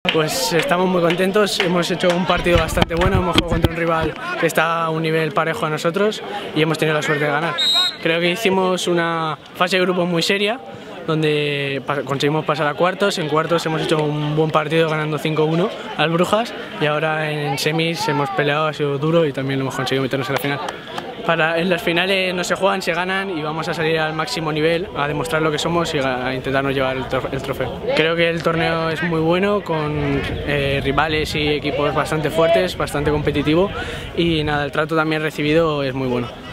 Pues estamos muy contentos, hemos hecho un partido bastante bueno, hemos jugado contra un rival que está a un nivel parejo a nosotros y hemos tenido la suerte de ganar. Creo que hicimos una fase de grupo muy seria, donde conseguimos pasar a cuartos. En cuartos hemos hecho un buen partido ganando 5-1 al Brujas y ahora en semis hemos peleado, ha sido duro y también lo hemos conseguido meternos en la final. En las finales no se juegan, se ganan y vamos a salir al máximo nivel a demostrar lo que somos y a intentarnos llevar el trofeo. Creo que el torneo es muy bueno, con rivales y equipos bastante fuertes, bastante competitivo y nada, el trato también recibido es muy bueno.